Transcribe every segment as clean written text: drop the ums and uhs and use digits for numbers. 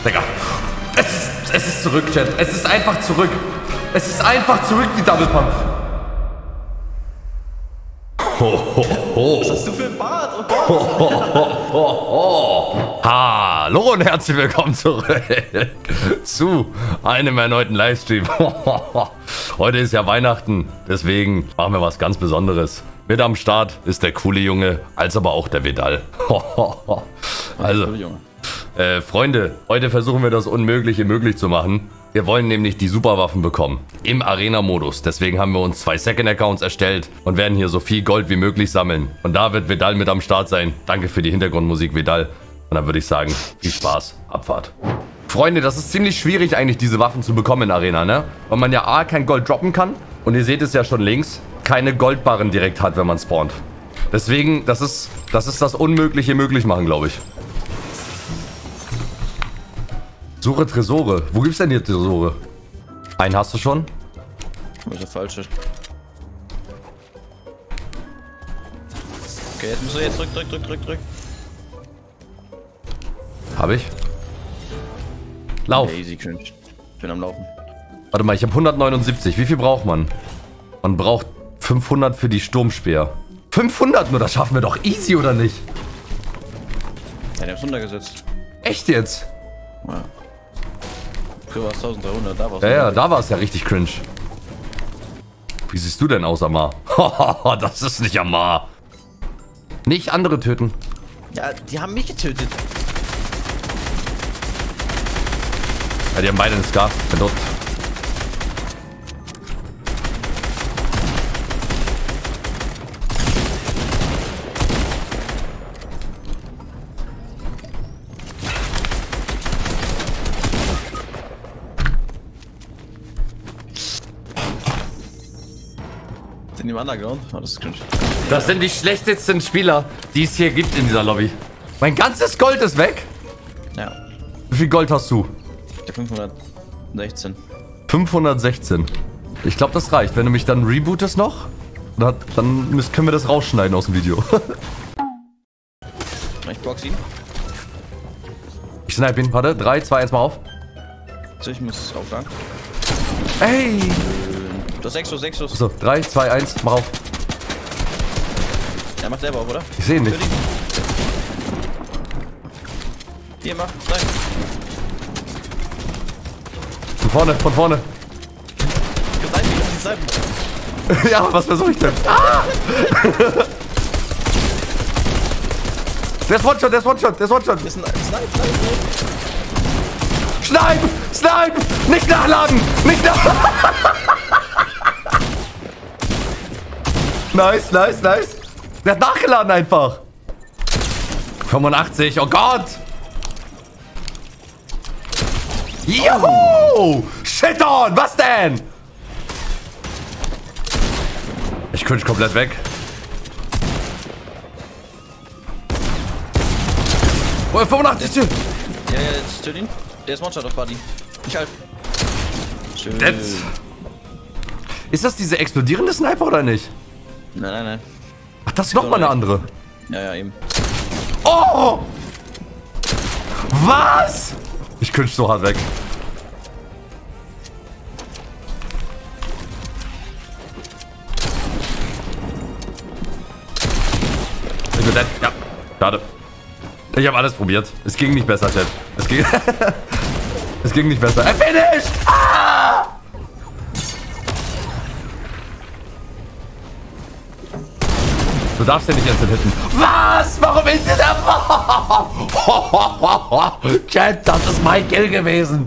Digga. Es ist zurück, Chat. Es ist einfach zurück. Es ist einfach zurück, die Double Pump. Was hast du für ein Bart? Oh Gott. Hallo und herzlich willkommen zurück zu einem erneuten Livestream. Heute ist ja Weihnachten, deswegen machen wir was ganz Besonderes. Mit am Start ist der coole Junge, als aber auch der Vidal. Also, Freunde, heute versuchen wir das Unmögliche möglich zu machen. Wir wollen nämlich die Superwaffen bekommen. Im Arena-Modus. Deswegen haben wir uns 2 Second-Accounts erstellt und werden hier so viel Gold wie möglich sammeln. Und da wird Vidal mit am Start sein. Danke für die Hintergrundmusik, Vidal. Und dann würde ich sagen, viel Spaß, Abfahrt. Freunde, das ist ziemlich schwierig eigentlich, diese Waffen zu bekommen in Arena, ne? Weil man ja A, kein Gold droppen kann. Und ihr seht es ja schon links, keine Goldbarren direkt hat, wenn man spawnt. Deswegen, das ist das Unmögliche möglich machen, glaube ich. Suche Tresore. Wo gibt's denn hier Tresore? Einen hast du schon? Das ist der falsche. Okay, jetzt musst du jetzt drück. Hab ich. Lauf. Easy cringe. Ich bin am Laufen. Warte mal, ich habe 179. Wie viel braucht man? Man braucht 500 für die Sturmspeer. 500 nur, das schaffen wir doch easy, oder nicht? Ja, der ist runtergesetzt. Echt jetzt? Ja. Früher war es 1300, da war es. Ja, da war es ja richtig cringe. Wie siehst du denn aus, Amar? Das ist nicht Amar. Nicht andere töten. Ja, die haben mich getötet. Ja, die haben beide einen Scar. Bin tot. Sind die im Underground? Oh, das ist cringe. Das sind die schlechtesten Spieler, die es hier gibt in dieser Lobby. Mein ganzes Gold ist weg. Ja. Wie viel Gold hast du? Der 516. 516. Ich glaube, das reicht. Wenn du mich dann rebootest noch, dann können wir das rausschneiden aus dem Video. Ich box ihn. Ich snipe ihn. Warte. 3, 2, 1 mal auf. So, ich muss aufladen. Ey! Du hast 6 Schuss, 6 Schuss. So, 3, 2, 1, mach auf. Er macht selber auf, oder? Ich sehe ihn nicht. Hier, mach. Nein. Von vorne, von vorne. Die Snipen. Ja, was versuche ich denn? Ah! Der ist One-Shot, der ist One-Shot, der ist One-Shot. Das ist ein Snipe. Snipe! Snipe! Nicht nachladen! Nicht nachladen! Nice, nice, nice. Der hat nachgeladen einfach. 85, oh Gott! Juhu! Shit on! Was denn? Ich cringe komplett weg. Oh, 85 Tür. Ja, jetzt töt ihn. Der ist One-Shot auf Buddy. Ich halt. Schön. Jetzt. Ist das diese explodierende Sniper oder nicht? Nein. Ach, das ist nochmal eine andere. Ja, eben. Oh! Was? Ich cringe so hart weg. Ich bin dead. Ja, schade. Ich habe alles probiert. Es ging nicht besser, Chat. Es ging nicht besser. Er finished! Ah! Du darfst ja nicht instant hitten. Was? Warum ist der da? Chat, das ist mein Kill gewesen.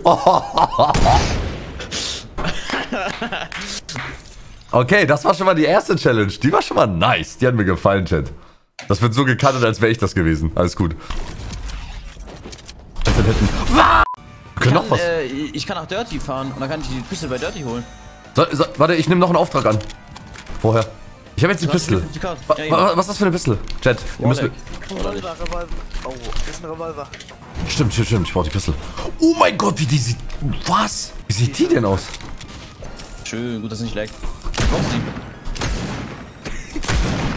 Okay, das war schon mal die erste Challenge. Die war schon mal nice. Die hat mir gefallen, Chat. Das wird so gecuttet, als wäre ich das gewesen. Alles gut. Instant hitten. Was? Wir können noch was. Ich kann nach Dirty fahren und dann kann ich die Pistole bei Dirty holen. Warte, ich nehme noch einen Auftrag an. Vorher. Ich habe jetzt die Pistole. Was ist das für eine Pistole? Chat, ihr müsst... Revolver. Oh, das ist ein Revolver. Stimmt. Ich brauche die Pistole. Oh mein Gott, wie die sieht... Was? Wie sieht die denn aus? Schön, gut, dass es nicht laggt. Box sie.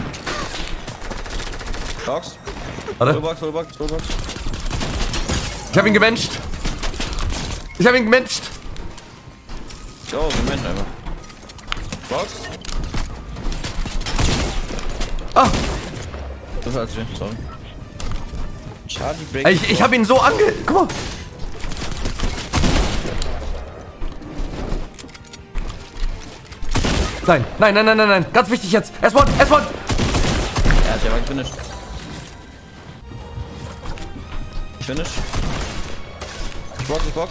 Box. Warte. Fullbox. Ich hab ihn gemencht. Ich hab ihn gemencht. Oh, Moment einfach. Box. Ah. Das war zu, sorry. Charlie Break. Ich hab ihn so Guck mal. Nein. Ganz wichtig jetzt. S1. Er hat ja mal gefinisht. Ich finish. Box.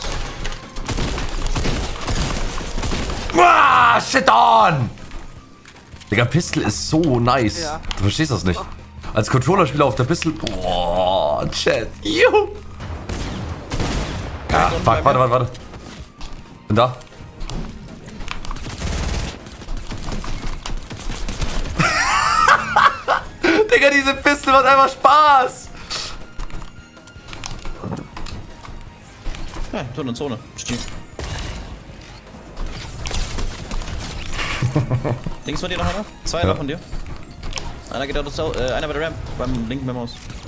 Ah, shit on! Digga, Pistol ist so nice. Ja. Du verstehst das nicht. Als Controllerspieler auf der Pistol. Boah, Chat. Juhu. Ja, fuck, warte. Bin da. Digga, diese Pistol macht einfach Spaß. Ja, Tunnel und Zone. Links von dir noch einer? Zwei Ja. von dir. Einer geht aus einer bei der Ramp, beim linken beim Haus.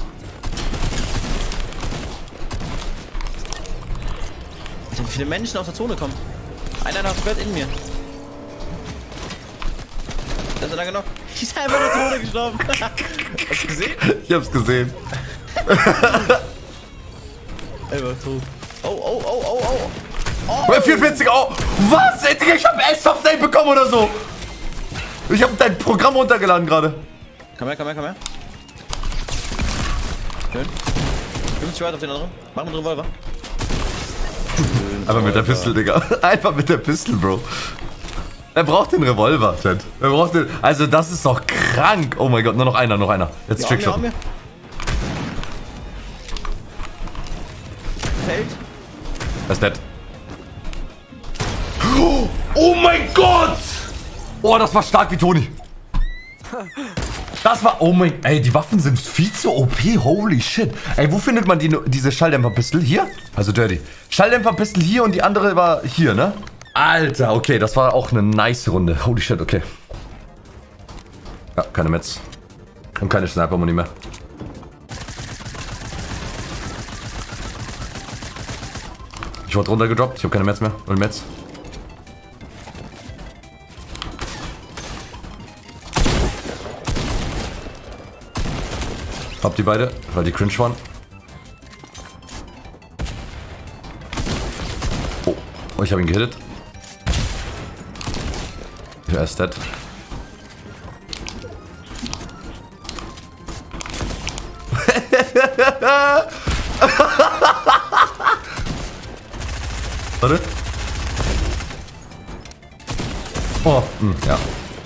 Alter, wie viele Menschen aus der Zone kommen. Einer hat Bett in mir. Da ist er genau. Die ist einfach in der Zone gestorben. Hast du gesehen? Ich hab's gesehen. Einfach tot. Oh. 44, oh. Was? Ey, Digga, ich hab S-Soft-Name bekommen oder so. Ich hab dein Programm runtergeladen gerade. Komm her. Schön. 50 Wert auf den anderen. Mach mit dem Revolver. Einfach mit der Pistol, Digga. Einfach mit der Pistol, Bro. Er braucht den Revolver, Chat. Er braucht den. Also, das ist doch krank. Oh mein Gott, nur noch einer. Jetzt Ja, Trickshot. Feld. Er ist dead. Oh mein Gott! Oh, das war stark wie Toni. Das war, oh mein, ey, die Waffen sind viel zu OP, holy shit. Ey, wo findet man diese Schalldämpferpistole? Hier? Also Dirty. Schalldämpferpistole hier und die andere war hier, ne? Alter, okay, das war auch eine nice Runde. Holy shit, okay. Ja, keine Metz. Und keine Sniper-Muni mehr. Ich wurde runtergedroppt, ich habe keine Metz mehr. Null Metz. Hab die beide, weil die cringe waren. Oh, ich habe ihn gehittet. Er ist dead. Warte. Oh, ja.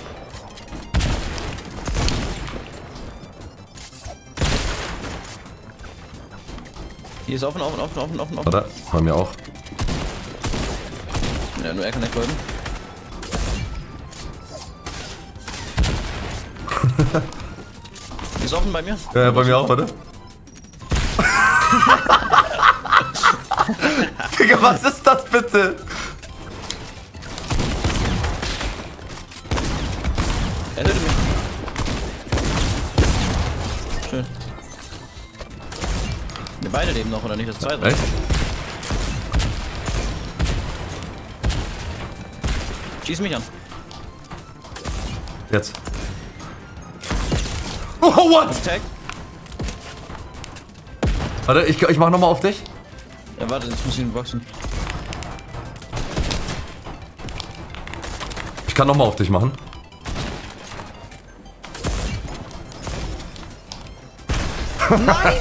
Hier ist offen. Warte, bei mir auch. Ja, nur er kann nicht folgen. Die ist offen bei mir. Ja, bei mir auch, warte. Digga, was ist das bitte? Er tötet mich. Schön. Wir beide leben noch, oder nicht? Das zweite. Echt? Schieß mich an. Jetzt. Oh, what? Tag. Warte, ich mach nochmal auf dich. Ja, warte, jetzt muss ich ihn boxen. Ich kann nochmal auf dich machen. Nein!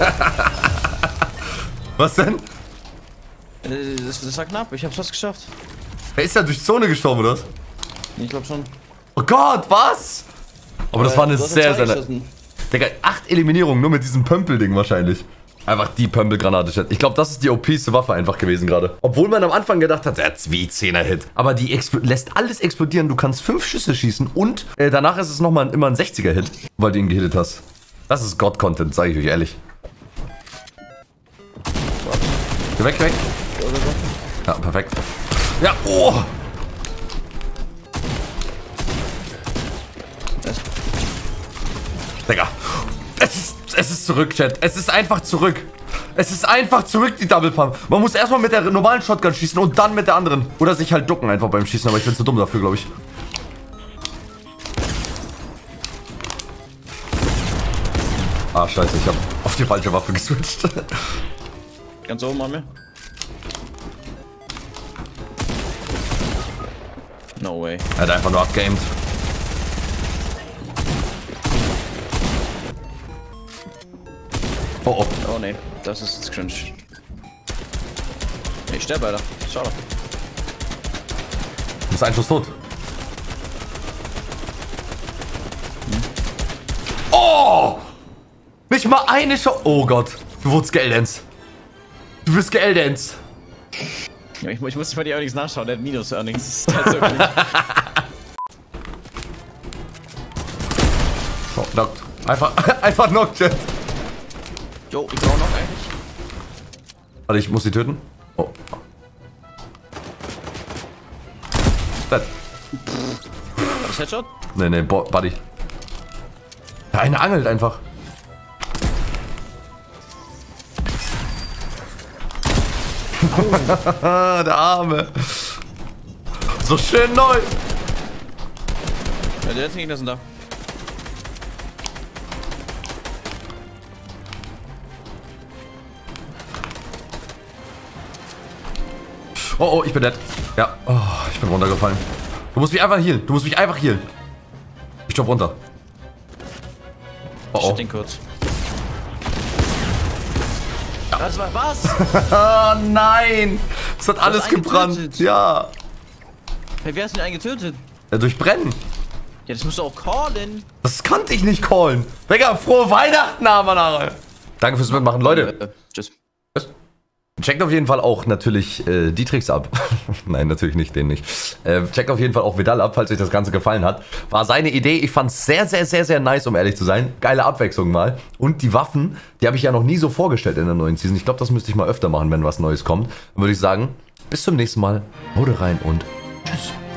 Was denn? Das war knapp, ich hab's fast geschafft. Er ist ja durch Zone gestorben, oder was? Ich glaube schon. Oh Gott, was? Aber das war eine Du hast sehr, zwei sehr... geschossen. Digga, 8 Eliminierungen nur mit diesem Pömpel-Ding wahrscheinlich. Einfach die Pömpelgranate, Chat. Ich glaube, das ist die OP-ste Waffe einfach gewesen gerade. Obwohl man am Anfang gedacht hat, wie 10er-Hit. Aber die lässt alles explodieren. Du kannst 5 Schüsse schießen und danach ist es nochmal immer ein 60er-Hit, weil du ihn gehittet hast. Das ist God-Content, sage ich euch ehrlich. Geh weg, weg. Ja, perfekt. Ja, oh! Digga. Es ist Es ist zurück, Chat. Es ist einfach zurück. Es ist einfach zurück, die Double Pump. Man muss erstmal mit der normalen Shotgun schießen und dann mit der anderen. Oder sich halt ducken einfach beim Schießen, aber ich bin zu dumm dafür, glaube ich. Ah, scheiße, ich habe auf die falsche Waffe geswitcht. Ganz oben an mir. No way. Er hat einfach nur abgamed. Oh, oh. Oh ne, das ist jetzt cringe. Ich sterbe, Alter. Schade. Du bist ein Schuss tot. Oh! Nicht mal eine Chance. Oh Gott. Du wurdest geeldance. Du bist geeldance. Ja, ich muss bei die Earnings nachschauen. Der hat Minus-Earnings. Das ist halt so gut. Oh, knockt. Einfach knockt, Chat. Jo, ich brauche noch eigentlich. Warte, ich muss sie töten. Oh. Dead. War das Headshot? Nee, Buddy. Der eine angelt einfach. Der Arme. So schön neu. Ja, die letzten Gegner sind da. Oh, ich bin dead. Ja, oh, ich bin runtergefallen. Du musst mich einfach healen. Du musst mich einfach healen. Ich jump runter. Oh, Ich den kurz. Ja. Das war was? Oh nein. Es hat alles gebrannt. eingetötet. Ja. Hey, wer hast denn einen getötet? Durch Brennen. Ja, das musst du auch callen. Das kannte ich nicht callen. Digga, frohe Weihnachten, Amanare. Danke fürs Mitmachen, Leute. Tschüss. Checkt auf jeden Fall auch natürlich die Tricks ab. Nein, natürlich nicht, den nicht. Checkt auf jeden Fall auch Vidal ab, falls euch das Ganze gefallen hat. War seine Idee. Ich fand es sehr, sehr, sehr, sehr nice, um ehrlich zu sein. Geile Abwechslung mal. Und die Waffen, die habe ich ja noch nie so vorgestellt in der neuen Season. Ich glaube, das müsste ich mal öfter machen, wenn was Neues kommt. Dann würde ich sagen, bis zum nächsten Mal. Haut rein und tschüss.